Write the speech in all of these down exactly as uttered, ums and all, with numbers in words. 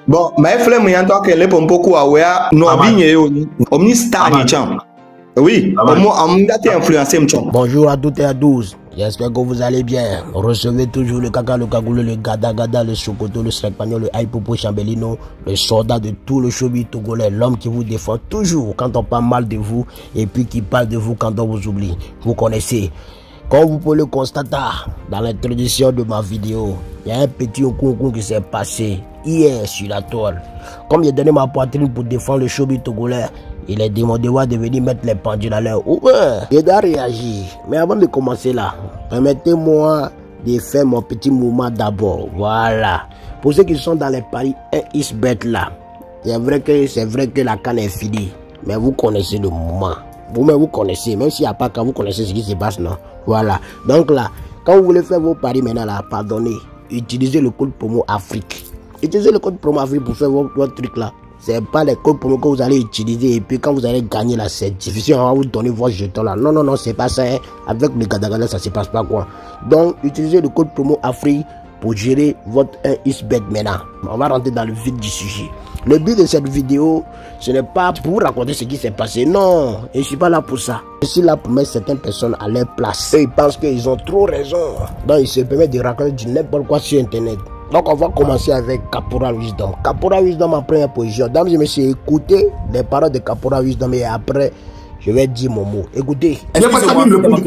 Bon, mais il faut me dire que les pompoko a wea no bigne omni star ni cham. Oui, on m'a été influencé. Bonjour à toutes et à tous. J'espère que vous allez bien. Recevez toujours le caca, le cagoule, le gada gada, le sokoto, le srepagnon, le aipopo chambelino, le soldat de tout le showbiz togolais, l'homme qui vous défend toujours quand on parle mal de vous et puis qui parle de vous quand on vous oublie. Vous connaissez. Comme vous pouvez le constater dans l'introduction de ma vidéo, il y a un petit okonkon qui s'est passé hier sur la toile. Comme j'ai donné ma poitrine pour défendre le showbiz togolais, il est demandé de venir mettre les pendules à l'heure. Ouais, il doit réagir. Mais avant de commencer là, permettez-moi de faire mon petit mouvement d'abord. Voilà. Pour ceux qui sont dans les paris un xbet là, c'est vrai que c'est vrai que la canne est finie. Mais vous connaissez le mouvement. Vous-même vous connaissez, même s'il n'y a pas quand vous connaissez ce qui se passe, non? Voilà. Donc là, quand vous voulez faire vos paris maintenant là, pardonnez, utilisez le code promo Afrique. Utilisez le code promo Afrique pour faire votre, votre truc là. C'est pas les codes promo que vous allez utiliser et puis quand vous allez gagner là, c'est difficile, on va vous donner vos jetons là. Non, non, non, c'est pas ça. Hein. Avec le gadagada, ça se passe pas quoi. Donc, utilisez le code promo Afrique pour gérer votre un xbet maintenant. On va rentrer dans le vif du sujet. Le but de cette vidéo, ce n'est pas pour vous raconter ce qui s'est passé. Non, je ne suis pas là pour ça. Je suis là pour mettre certaines personnes à leur place. Et ils pensent qu'ils ont trop raison. Donc, ils se permettent de raconter du n'importe quoi sur Internet. Donc, on va commencer avec Caporal Wisdom. Caporal Wisdom en première position. Dames et messieurs, écoutez les paroles de Caporal Wisdom et après, je vais dire mon mot. Écoutez. Excusez-moi,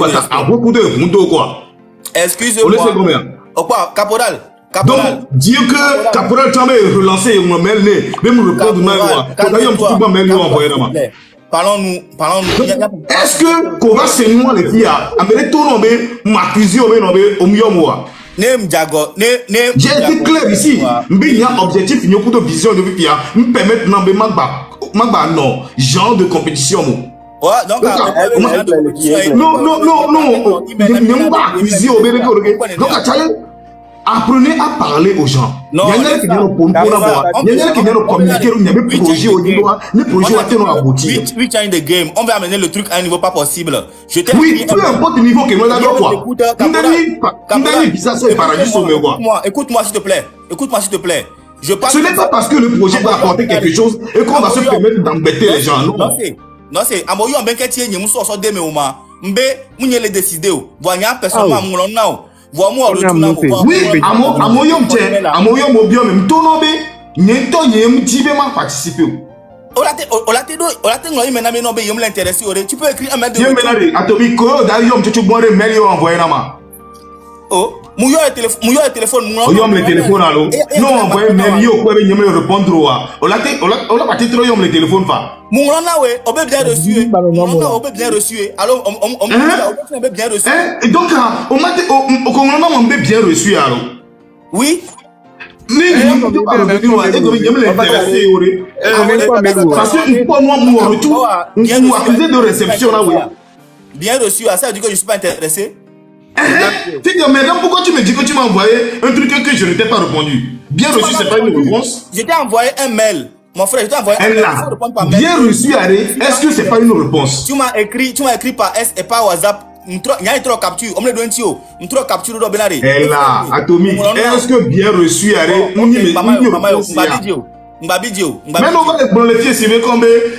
Excusez-moi. Caporal. Donc, dire que Caporal Tchame est relancé, on m'a mêlé, même répondre à Parlons-nous, parlons-nous. Est-ce que Kova c'est moi les filles à amener tout le monde, m'accuser au milieu moi? Nem Diago, ne, ne. J'ai été clair ici. Il y a un objectif, il y a beaucoup de vision de vie qui me permettent de magba non, genre de compétition. Ouais, donc, non, non, non, non, ne pas accuser au Bénéco. Donc, apprenez à parler aux gens. Il y a qui viennent pour nous voir. Il y a qui viennent communiquer. Il y a des projets au niveau. Les projets ont abouti. We change the game. On va amener le truc à un niveau pas possible. Je t'ai oui, peu importe le niveau que nous avons quoi. Écoute-moi, écoute-moi s'il te plaît. Écoute-moi s'il te plaît. Je parle. Ce n'est pas parce que le projet va apporter quelque chose et qu'on va se permettre d'embêter les gens. Non, c'est. Non, c'est. Amoyo en benketie ni muso so deme uma. Mbe munye le décider o. Voyant personne ma moulon now. Oui, à mon yom tien, à mon yom obio même ton nobe, n'ento yem tibe ma participer. Olate, olate do, olate ngoi mena me nobe yom l'intéressé ore. Tu peux écrire un mail de. Yem menade, atomi ko da yom tu tu boire mail yo envoyer na ma. Oh, mouyo le téléphone, mouyo le téléphone, mouyo. Yom le téléphone allo. Non envoyer mail yo ko be yem répondre wa. Olate, olate, olate parti trop yom le téléphone fa. Moulon là ouais, on peut bien reçu. Moulon là on peut bien reçu. Alors on on on peut bien reçu. Et donc on m'a au Congo on peut bien reçu alors. Oui. Mais je ne pas revenir à l'intéressé. Parce que pour moi, mon retour, on m'a accusé de réception là, oui. Bien reçu, ça veut dire que je ne suis pas intéressé. Maintenant, pourquoi tu me dis que tu m'as envoyé un truc que je ne t'ai pas répondu? Bien reçu, c'est pas une réponse. Je t'ai envoyé un mail. Mon frère, je t'ai envoyé un mail. Bien reçu, est-ce que c'est pas une réponse? Tu m'as écrit, tu m'as écrit par S et par WhatsApp. Il y a une trop capture. On me le donne tio. Une trop capture de Benari. Et là, Atomique, est-ce que bien reçu, arrête? On y met Mbabidio. Même on va les les pieds, c'est comme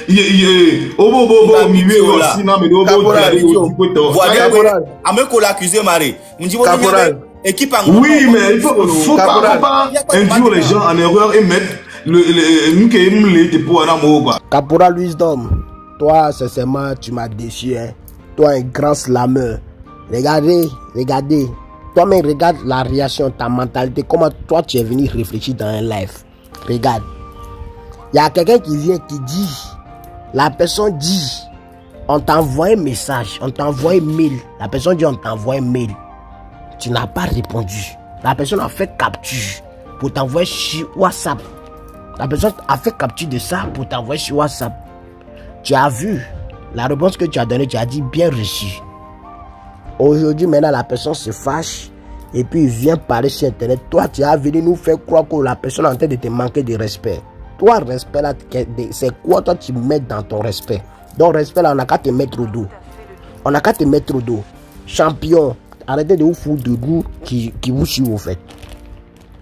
oh bo bo bo mi we aussi non mais bo bo voilà ameko l'accusé Marie. Me dit équipe en oui mais il faut faut pas pas induire les gens en erreur et mettre le nous qui aime les pour un amour. Caporal Wisdom, toi sincèrement tu m'as déçu hein. Toi un grand slameur. Regardez, regardez. Toi-même regarde la réaction, ta mentalité, comment toi tu es venu réfléchir dans un live. Regarde. Il y a quelqu'un qui vient qui dit, la personne dit, on t'envoie un message, on t'envoie un mail. La personne dit, on t'envoie un mail. Tu n'as pas répondu. La personne a fait capture pour t'envoyer sur WhatsApp. La personne a fait capture de ça pour t'envoyer sur WhatsApp. Tu as vu la réponse que tu as donnée, tu as dit bien reçu. Aujourd'hui, maintenant, la personne se fâche et puis il vient parler sur Internet. Toi, tu as venu nous faire croire que la personne est en train de te manquer de respect. Toi, respect là, c'est quoi toi tu mets dans ton respect? Donc, respect là, on n'a qu'à te mettre au dos. On n'a qu'à te mettre au dos. Champion, arrêtez de vous foutre de goût qui, qui vous suit au fait.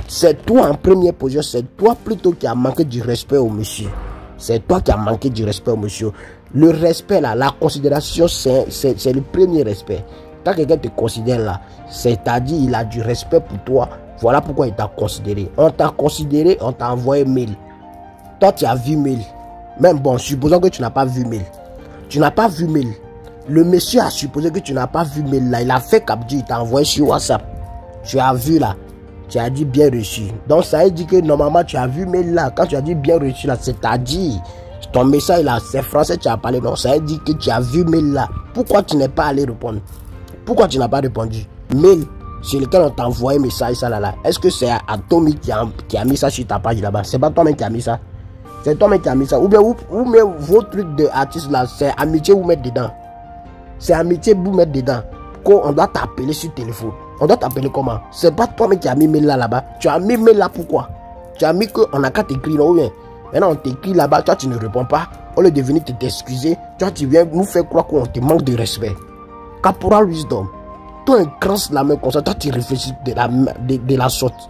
C'est toi en première position, c'est toi plutôt qui a manqué du respect au monsieur. C'est toi qui a manqué du respect au monsieur. Le respect là, la considération, c'est le premier respect. Quand quelqu'un te considère là, c'est-à-dire il a du respect pour toi. Voilà pourquoi il t'a considéré. On t'a considéré, on t'a envoyé mail. Toi, tu as vu mail. Même bon, supposons que tu n'as pas vu mail. Tu n'as pas vu mail. Le monsieur a supposé que tu n'as pas vu mail là. Il a fait capture, il t'a envoyé sur WhatsApp. Tu as vu là. Tu as dit bien reçu. Donc ça veut dire que normalement tu as vu mail là. Quand tu as dit bien reçu là, c'est-à-dire ton message là, c'est français, tu as parlé. Non, ça veut dire que tu as vu mail là. Pourquoi tu n'es pas allé répondre? Pourquoi tu n'as pas répondu? Mail sur lequel on t'a envoyé message ça là là. Est-ce que c'est Atomic qui a, qui a mis ça sur ta page là-bas? C'est pas toi-même qui a mis ça. C'est toi-même qui a mis ça. Ou bien vous, vous mettez vos trucs de artistes là, c'est amitié vous mettre dedans. C'est amitié vous mettre dedans. On doit t'appeler sur téléphone. On doit t'appeler comment? C'est pas toi-même qui a mis mail là là-bas. Tu as mis mail là pourquoi? Tu as mis qu'on a qu'à t'écrire là ou bien? Maintenant on t'écrit là-bas, toi tu ne réponds pas. On lieu de venir t'excuser. Toi tu viens nous faire croire qu'on te manque de respect. Caporal Wisdom, toi un grand slammer comme ça, toi tu réfléchis de la, de, de la sorte.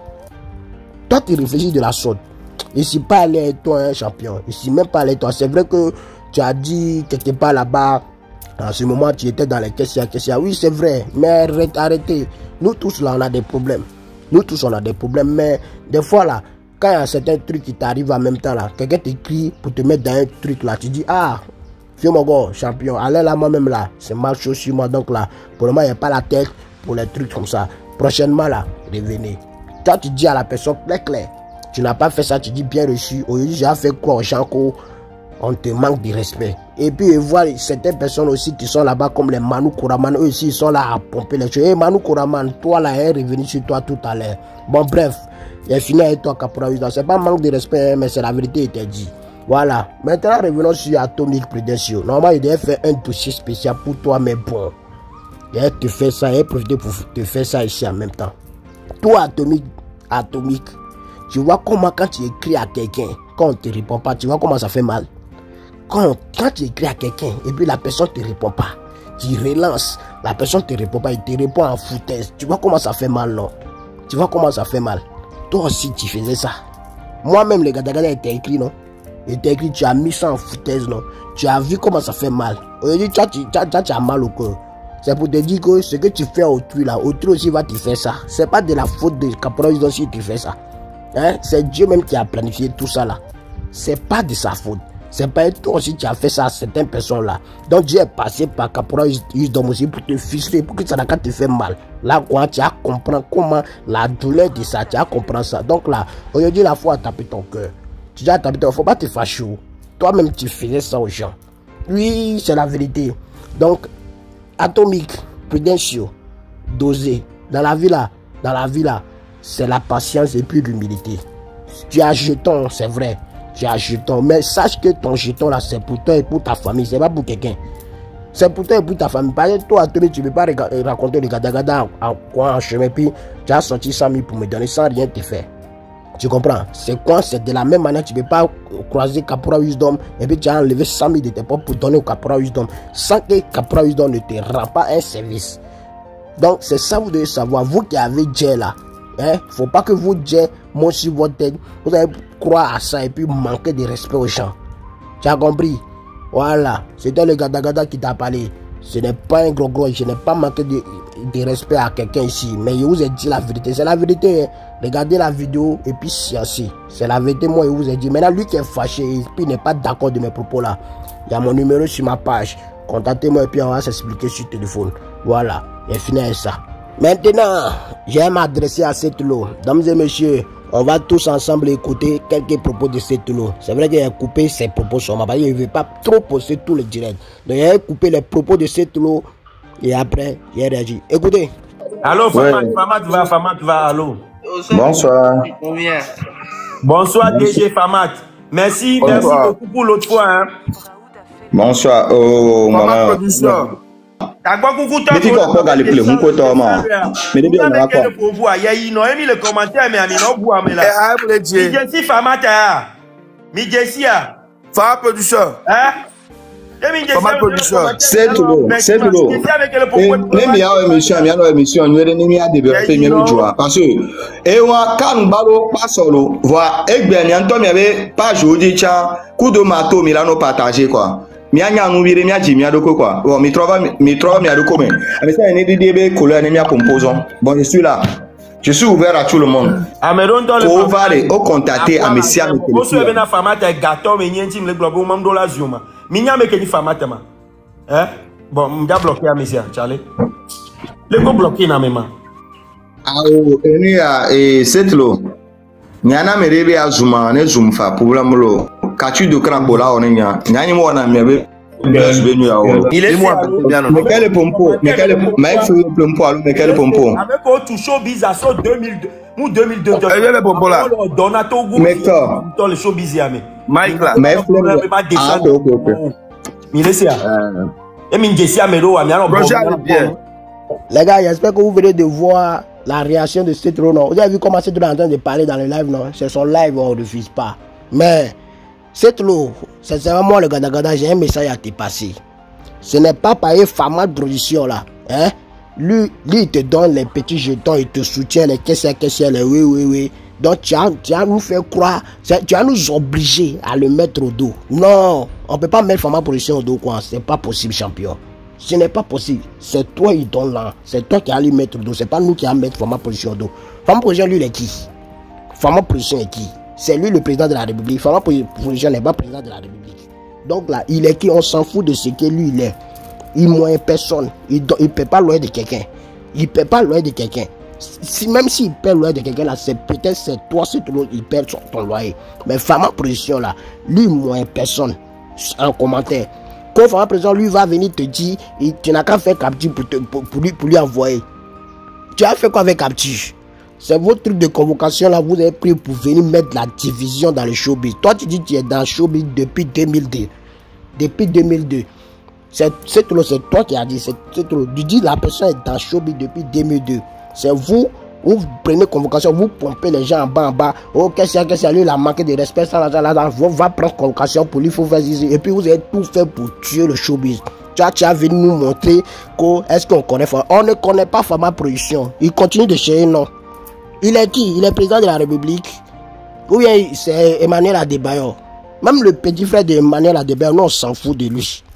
Toi tu réfléchis de la sorte. Ici pas aller toi un champion. Ici même pas aller toi. C'est vrai que tu as dit quelque part là-bas. En ce moment, tu étais dans les questions, questions. Oui, c'est vrai, mais arrêtez, arrêtez. Nous tous là, on a des problèmes. Nous tous, on a des problèmes. Mais des fois là, quand il y a certains trucs qui t'arrivent en même temps là, quelqu'un t'écrit pour te mettre dans un truc là, tu dis, ah, vieux mon gars, champion, allez là, moi-même là, c'est mal chaud sur moi. Donc là, pour le moment, il n'y a pas la tête pour les trucs comme ça. Prochainement là, revenez. Quand tu dis à la personne, clair, clair, tu n'as pas fait ça, tu dis bien reçu. Aujourd'hui, j'ai fait quoi au Chanko? On te manque de respect. Et puis voir certaines personnes aussi qui sont là-bas comme les Manu Koraman, eux aussi ils sont là à pomper les choses. Hey, Manu Koraman, toi là, est revenu sur toi tout à l'heure. Bon bref, il est fini avec toi Caporal. C'est pas manque de respect, mais c'est la vérité était dit. Voilà. Maintenant revenons sur Atomic Prudential. Normalement il devait faire un dossier spécial pour toi, mais bon. Il devait te faire ça, il devait profiter pour te faire ça ici en même temps. Toi Atomic, Atomic, tu vois comment quand tu écris à quelqu'un, quand on ne te répond pas, tu vois comment ça fait mal. Quand, quand tu écris à quelqu'un et puis la personne ne te répond pas, tu relances, la personne ne te répond pas, il te répond en foutaise. Tu vois comment ça fait mal, non? Tu vois comment ça fait mal? Toi aussi, tu faisais ça. Moi-même, les gars, il était écrit, non? Il était écrit, tu as mis ça en foutaise, non? Tu as vu comment ça fait mal. Aujourd'hui, tu, tu, tu, tu as mal au cœur. C'est pour te dire que ce que tu fais à autrui, là, autrui aussi va te faire ça. C'est pas de la faute de Caporal si tu fais ça. Hein? C'est Dieu même qui a planifié tout ça, là. C'est pas de sa faute. C'est pas toi aussi qui as fait ça à certaines personnes là. Donc Dieu est passé par Caporal Wisdom aussi pour te ficeler, pour que ça n'a qu'à te faire mal. Là, quand tu as compris comment la douleur de ça, tu as compris ça. Donc là, aujourd'hui, la foi a tapé ton cœur. Tu as tapé ton cœur, il ne faut pas te fâcher. Toi-même, tu faisais ça aux gens. Oui, c'est la vérité. Donc, Atomic, Prudential, dosé. Dans la vie là, dans la vie là, c'est la patience et puis l'humilité. Tu as jeton, c'est vrai. Tu as jeton, mais sache que ton jeton là c'est pour toi et pour ta famille, c'est pas pour quelqu'un. C'est pour toi et pour ta famille. Par exemple, toi, tu ne peux pas raconter le gada-gada en coin, en chemin, puis tu as sorti cent mille pour me donner sans rien te faire. Tu comprends? C'est quoi? C'est de la même manière, tu ne peux pas croiser Caporal Wisdom et puis tu as enlevé cent mille de tes poches pour donner au Caporal Wisdom sans que Caporal Wisdom ne te rend pas un service. Donc, c'est ça vous devez savoir. Vous qui avez Dieu là, hein, faut pas que vous Dieu monte sur votre tête. Vous allez croire à ça et puis manquer de respect aux gens. Tu as compris? Voilà. C'était le gada-gada qui t'a parlé. Ce n'est pas un gros gros. Je n'ai pas manqué de, de respect à quelqu'un ici. Mais je vous ai dit la vérité. C'est la vérité. Hein. Regardez la vidéo et puis sciencez. C'est la vérité. Moi, je vous ai dit. Maintenant, lui qui est fâché et puis n'est pas d'accord de mes propos là. Il y a mon numéro sur ma page. Contactez-moi et puis on va s'expliquer sur téléphone. Voilà. Et fini avec ça. Maintenant, je vais m'adresser à cette lot. Dames et messieurs, on va tous ensemble écouter quelques propos de cette lot. C'est vrai qu'il a coupé ses propos sur ma page. Il ne veut pas trop poster tout le direct. Donc, il a coupé les propos de cette lot. Et après, il a réagi. Écoutez. Allô, Fama, ouais. Fama, tu vas, Fama, tu vas, allô. Bonsoir. Bonsoir, D G Famat. Merci, Bonsoir. Merci beaucoup pour l'autre fois. Hein. Bonsoir, oh, Fama production. T'as quoi coucou toi? Mais tu vas pas regarder plus, vous pouvez t'en marrer. Mais depuis on a quoi? Il y a eu non, mis le commentaire mais ami non bois mais là. Mi Jesse Fama ta. Mi Jesse a. Fama production. Hein? C'est tout, c'est tout. Les meilleures émissions, les meilleures émissions, nous avons mis à développer mieux joie. Parce que, et moi, quand nous parlons pas solo, voir, et bien, il y avait pas joué, tiens, coup de marteau, Milano partagé, quoi. Mianya nous vire, mia Jimmy, quoi. Bon, mi trouve, mi trouve, mi a de commun. Avec ça, il y a des débats, couleur, et mia composant. Bon, je suis là. Je suis ouvert à tout le monde. Au valet, au contacter à Messia. Vous avez une femme à gâteau, mais il y a un team, le globe, ou même de la Zuma. Minya me keni famata ma. Hein? Bon, m'ga bloqué à Messia, Charlie. Le go bloqué na mema. Ah oh, eni a et setlo. Nyana me rebe a Zuma, ne Zumfa problème lo. Katu de crambola onenya. Nyani mo na mebe. Il est moi. Mais quel pompo? Mais quel pompo? Mais quel pompo? Avec au showbiz à so deux mille deux. Ou deux mille deux. Il y a le pompo là. Donato Gou. Mais quoi? Dans le showbiz yame. Mike là. Mais ah ok ok ok. Milesia. Et Mingesia Melo a mis en Les gars, j'espère que vous venez de voir la réaction de Cetro. Vous avez vu comment Cetro est en train de parler dans le live, non? C'est son live, on ne refuse pas. Mais Cetro, c'est vraiment le gada-gada, j'ai un message à te passer. Ce n'est pas par une Fama production là. Hein? Lui, lui, il te donne les petits jetons, il te soutient, les caissières, caissières, les oui, oui, oui. Donc tu as, tu as nous fait croire, tu as nous obligé à le mettre au dos. Non, on ne peut pas mettre Fama production au dos, quoi. C'est pas possible, champion. Ce n'est pas possible. C'est toi qui donne là. C'est toi qui as lui mettre au dos. C'est pas nous qui allons mettre Fama production au dos. Fama production, lui, il est qui? Fama production est qui? C'est lui le président de la République. Fama production n'est pas président de la République. Donc là, il est qui? On s'en fout de ce que lui, il est. Il moyen personne. Il ne peut pas loin de quelqu'un. Il ne peut pas loin de quelqu'un. Si, même s'il perd loyer de quelqu'un là, c'est peut-être c'est toi, c'est tout il perd son, ton loyer. Mais Fama production là, lui, moins personne. En commentaire. Quand Fama production, lui va venir te dire, tu n'as qu'à faire capture pour, te, pour, pour, lui, pour lui envoyer. Tu as fait quoi avec capture? C'est votre truc de convocation là, vous avez pris pour venir mettre la division dans le showbiz. Toi, tu dis que tu es dans le showbiz depuis deux mille deux. Depuis deux mille deux. C'est toi qui as dit. C'est trop. Tu dis la personne est dans le showbiz depuis deux mille deux. C'est vous, vous prenez convocation, vous pompez les gens en bas, en bas. Oh, qu'est-ce qu'il y a, qu'est-ce qu'il y a, lui, il a manqué de respect, ça, là, ça, là, là. Vous va prendre convocation pour lui, il faut faire ici. Et puis, vous avez tout fait pour tuer le showbiz. Tu as, tu as venu nous montrer que, est-ce qu'on connaît Fama? On ne connaît pas Fama Production. Il continue de chercher, non. Il est qui? Il est président de la République. Ou bien, c'est Emmanuel Adebayor. Même le petit frère d'Emmanuel Adebayor, nous, on s'en fout de lui.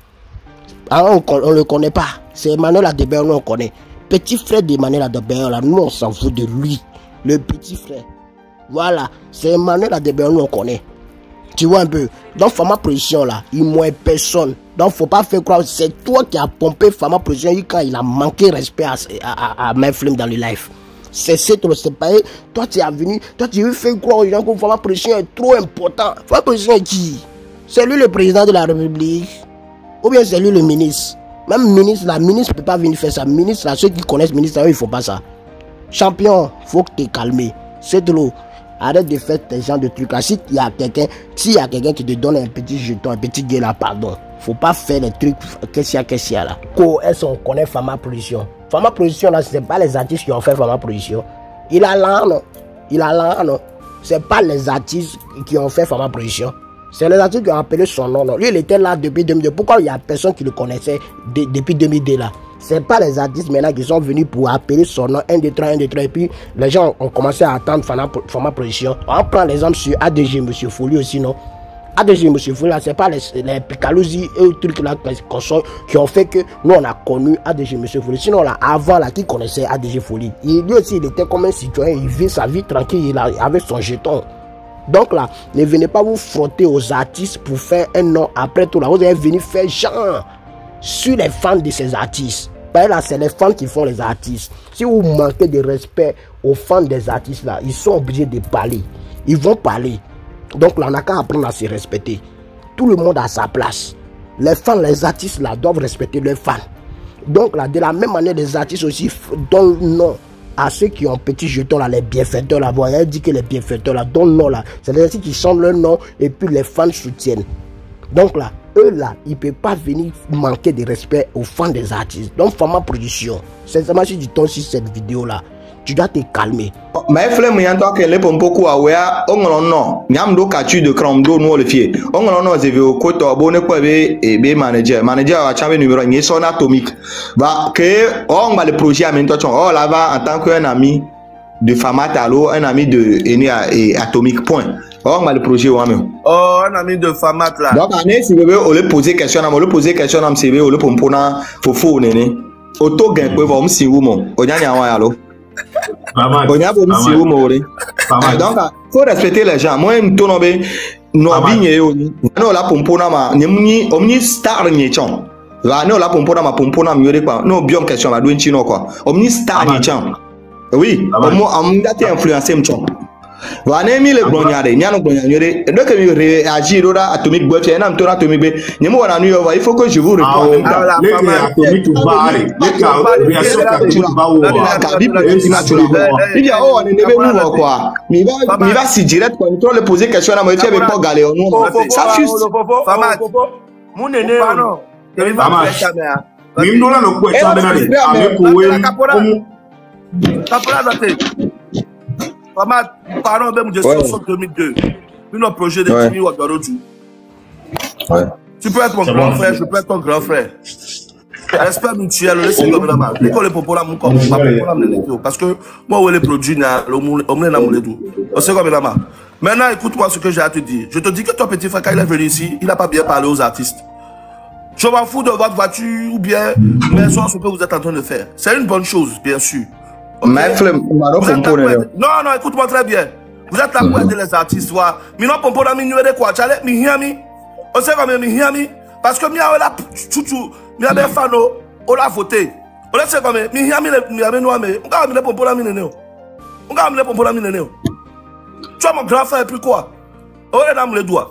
Alors, on ne le connaît pas. C'est Emmanuel Adebayor, nous, on connaît. Petit frère d'Emmanuel Adebayor, là, nous on s'en fout de lui. Le petit frère. Voilà, c'est Emmanuel Adebayor, nous on connaît. Tu vois un peu. Donc Fama Production là, il moins personne. Donc faut pas faire croire, c'est toi qui as pompé Fama Production quand il a manqué respect à, à, à, à Meflim dans le live. C'est c'est pas toi tu es venu, toi tu veux faire croire aux gens que Fama Production est trop important. Fama Production est qui? C'est lui le président de la République? Ou bien c'est lui le ministre? Même ministre, la ministre ne peut pas venir faire ça. Ministre, là, ceux qui connaissent ministre, il ne faut pas ça. Champion, il faut que tu te calmes. C'est de l'eau. Arrête de faire tes gens de trucs. Si il y a quelqu'un, s'il y a quelqu'un qui te donne un petit jeton, un petit gué là, pardon. Faut pas faire les trucs. Qu'est-ce qu'il y a, qu'est-ce qu'il y a là? Est-ce qu'on connaît Fama Production? Fama Production là, ce n'est pas les artistes qui ont fait Fama Production. Il a l'an, non? Il a l'an, non? Ce n'est pas les artistes qui ont fait Fama Production. C'est les artistes qui ont appelé son nom. Non. Lui, il était là depuis deux mille deux. Pourquoi il n'y a personne qui le connaissait de, depuis deux mille deux là? Ce n'est pas les artistes maintenant qui sont venus pour appeler son nom un, deux, trois, un, deux, trois. Et puis, les gens ont commencé à attendre Fama, Fama Production. On prend l'exemple sur A D G, M. Folie aussi, non? A D G, M. Folie, ce n'est pas les, les Picalousi et les trucs là qui ont fait que nous, on a connu A D G, M. Folie. Sinon, là, avant, là, qui connaissait A D G Folie? Il, lui aussi, il était comme un citoyen. Il vit sa vie tranquille il a, avec son jeton. Donc là, ne venez pas vous frotter aux artistes pour faire un nom après tout là. Vous allez venir faire genre sur les fans de ces artistes. Parce là, c'est les fans qui font les artistes. Si vous manquez de respect aux fans des artistes là, ils sont obligés de parler. Ils vont parler. Donc là, on n'a qu'à apprendre à se respecter. Tout le monde a sa place. Les fans, les artistes là, doivent respecter leurs fans. Donc là, de la même manière, les artistes aussi donnent nom à ceux qui ont petit jeton là, les bienfaiteurs là, vous dit que les bienfaiteurs là, donnent nom là, c'est les artistes qui chantent leur nom et puis les fans soutiennent. Donc là, eux là, ils ne peuvent pas venir manquer de respect aux fans des artistes. Donc Fama Production, sincèrement, si tu tombes sur cette vidéo là, Tu dois te calmer. Mais flemme y entend que les pompoko a wea ongolo no nyam do kachu de kramdo no le fie ongolo no zeve o koto abone ko be e be manager manager a chambe numéro ni son atomique va que on va le projet à maintenant on là va en tant qu'un ami de Famatalo un ami de Eni et atomique point on va le projet ou même oh un ami de Famat là donc année si bébé on le poser question on le poser question on C V on le pompona fofo nene auto gain ko va me si ou mon onyanya wa allo. Donc, il faut respecter les gens. Moi, je me tourne non non la pompona ma ni omni star ni chon. La non la pompona ma pompona mieux quoi. Non bien question ma douine chino quoi. Omni star ni chon. Oui, moi am date influencer m'chon. Va nemi le glonyade, nyano glonyade. Et donc il réagit là atomique boîte et nam tour atomique be. Ni mo wana nu yo il faut que je vous réponde. Les atomique barre, les réaction capture bawo. Il y a oh on est nebe nous quoi. Mi va mi va si direct quoi, tu le poser question na mo tu avec pas galéon non. Ça juste. Mon nene non. Mim no la no question na le. Avec kowe. Capora doté. Famat, pardon, même je suis en deux mille deux. Une projet de Timmy Ouagadoudou. Ouais. Tu peux être mon grand frère, je peux être ton grand frère. Respect mutuel, laissez comme là-bas. L'école est pour la mon corps, parce que moi, où les produits, on me l'a moulé tout. C'est comme là-bas. Maintenant, écoute-moi ce que j'ai à te dire. Je te dis que ton petit frère, quand il est venu ici, il n'a pas bien parlé aux artistes. Je m'en fous de votre voiture ou bien, mais soit ce que vous êtes en train de faire. C'est une bonne chose, bien sûr. Okay. Mais flemme, non, non, écoute-moi très bien. Vous êtes là pour aider les artistes. Mais non, pour pour la minuit de quoi? Chale, mi hiami. On sait comment mi hiami. Parce que mi a la chouchou, mi a des fans, on l'a voté. On sait comment mi hiami, mi a nous mais on va me pour pour la minuit. On va me pour pour la minuit. Tu as mon grand frère et puis quoi? On est dans les doigts.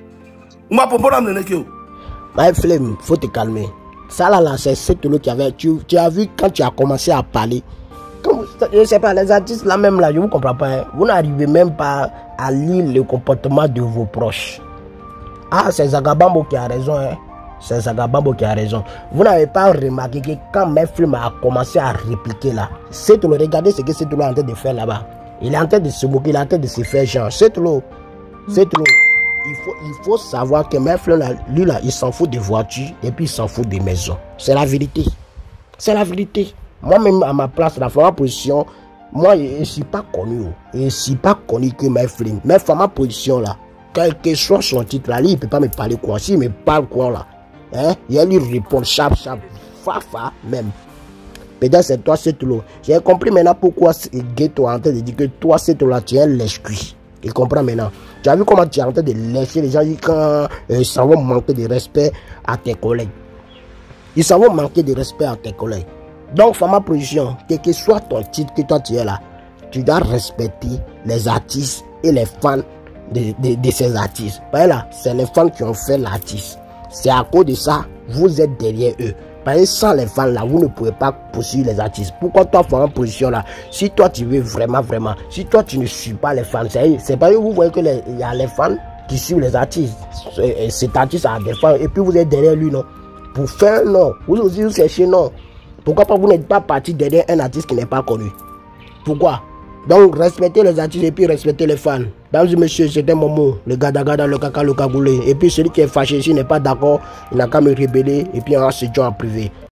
On va pour pour la minuit. My flemme, faut te calmer. Ça là, là c'est ce que tu avais. Tu, tu as vu quand tu as commencé à parler. Je ne sais pas, les artistes là même là, je ne vous comprends pas. Hein. Vous n'arrivez même pas à lire le comportement de vos proches. Ah, c'est Zagabambo qui a raison. Hein. C'est Zagabambo qui a raison. Vous n'avez pas remarqué que quand mes films a commencé à répliquer là, c'est tout le regardez ce que c'est tout le en train de faire là-bas. Il est en train de se moquer, il est en train de se faire genre. C'est tout le. C'est tout le. Il faut, il faut savoir que mes frères là, lui là, il s'en fout des voitures et puis il s'en fout des maisons. C'est la vérité. C'est la vérité. Moi-même, à ma place, la femme position, moi, je ne suis pas connu. Je ne suis pas connu que mes frères. Mais femme position là, quel que soit son titre là, il ne peut pas me parler quoi. S'il me parle quoi là, hein, il lui répond chap, chap, fa, fa, même. Peut-être c'est toi, c'est tout. J'ai compris maintenant pourquoi Ghetto est en train de dire que toi, c'est tout là, tu es un lèche-cuit. Il comprend maintenant. Tu as vu comment tu es en train de laisser les gens quand euh, ils s'en vont manquer de respect à tes collègues. Ils s'en vont manquer de respect à tes collègues. Donc, femme position, quel que soit ton titre que toi tu es là, tu dois respecter les artistes et les fans de, de, de ces artistes. Parce là, c'est les fans qui ont fait l'artiste. C'est à cause de ça, vous êtes derrière eux. Parce que sans les fans là, vous ne pouvez pas poursuivre les artistes. Pourquoi toi, femme position là, si toi tu veux vraiment, vraiment, si toi tu ne suis pas les fans, c'est pas que vous voyez que les, y a les fans qui suivent les artistes. Cet artiste a des fans et puis vous êtes derrière lui, non? Pour faire, non. Vous aussi, vous cherchez, non. Pourquoi pas vous n'êtes pas parti derrière un artiste qui n'est pas connu? Pourquoi? Donc respectez les artistes et puis respectez les fans. Mesdames et messieurs, c'était mon mot. Le gada gada, le caca, le cagoulé. Et puis celui qui est fâché ici n'est pas d'accord, il n'a qu'à me rébeller et puis on va se joindre en privé.